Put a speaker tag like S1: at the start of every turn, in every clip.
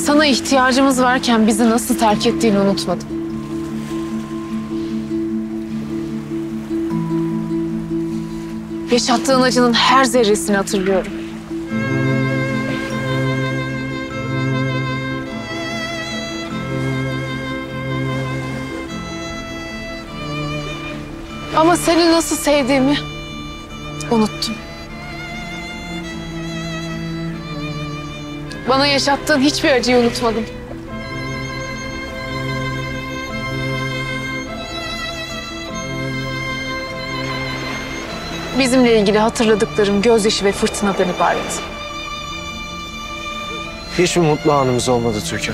S1: Sana ihtiyacımız varken bizi nasıl terk ettiğini unutmadım. Yaşattığın acının her zerresini hatırlıyorum. Ama seni nasıl sevdiğimi unuttum. Bana yaşattığın hiçbir acıyı unutmadım. Bizimle ilgili hatırladıklarım gözyaşı ve fırtınadan ibaret.
S2: Hiç mi mutlu anımız olmadı Türkan?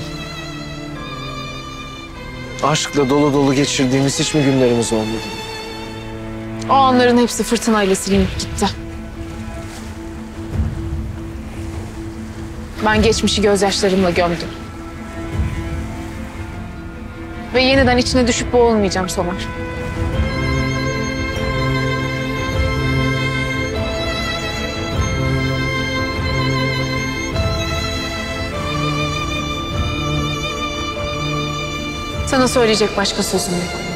S2: Aşkla dolu dolu geçirdiğimiz hiç mi günlerimiz olmadı?
S1: O anların hepsi fırtınayla silinip gitti. Ben geçmişi gözyaşlarımla gömdüm. Ve yeniden içine düşüp boğulmayacağım Somer. Sana söyleyecek başka sözüm yok.